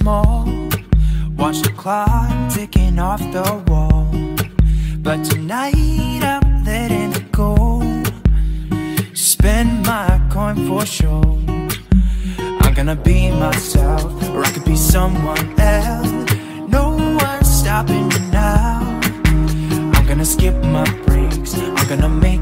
mall, watch the clock ticking off the wall. But tonight I'm letting it go. Spend my coin for sure. I'm gonna be myself, or I could be someone else. No one's stopping me now. I'm gonna skip my breaks, I'm gonna make